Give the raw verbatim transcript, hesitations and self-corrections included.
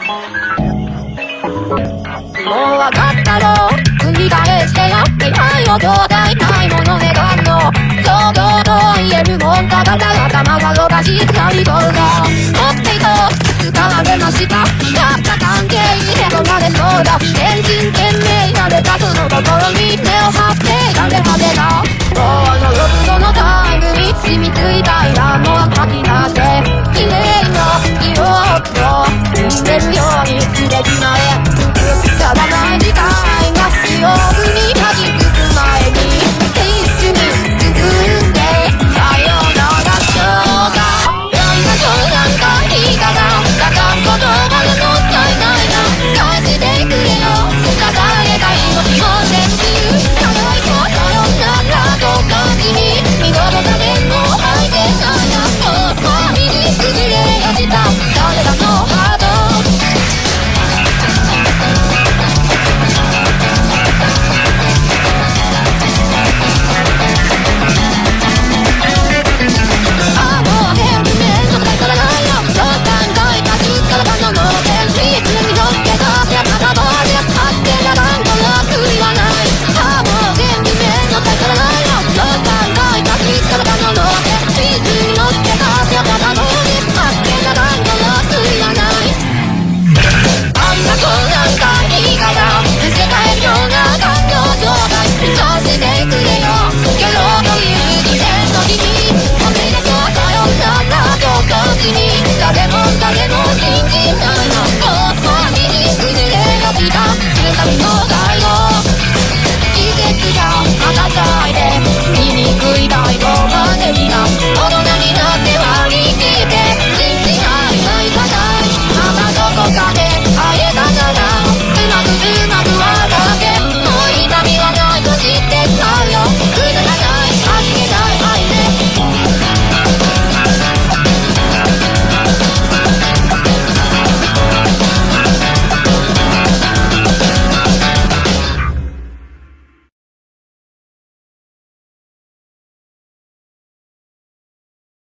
もうわかったろ繰り返してやってないよ状態ないものねがんの想像と言えるもんただただ頭がおかしくなりそうだ持っていた使われましたやった関係にへこまれそうだ全身懸命なれたその心に根を張って誰までだ